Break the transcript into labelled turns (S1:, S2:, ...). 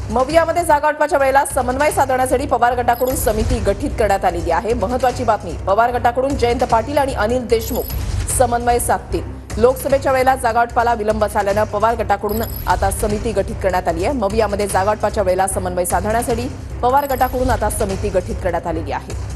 S1: मवियामध्ये जागावाटपाच्या वेळेला समन्वय साधण्यासाठी पवार गटाकडून समिती गठीत करण्यात आलेली आहे। महत्त्वाची बातमी, पवार गटाकडून जयंत पाटील आणि अनिल देशमुख समन्वय साधतील। लोकसभेच्या वेळेला जागावाटपाला विलंब झाल्याने पवार गटाकडून आता समिती गठीत करण्यात आली आहे। मवियामध्ये जागावाटपाच्या वेळेला समन्वय साधण्यासाठी पवार गटाकडून आता समिती गठीत करण्यात आलेली आहे।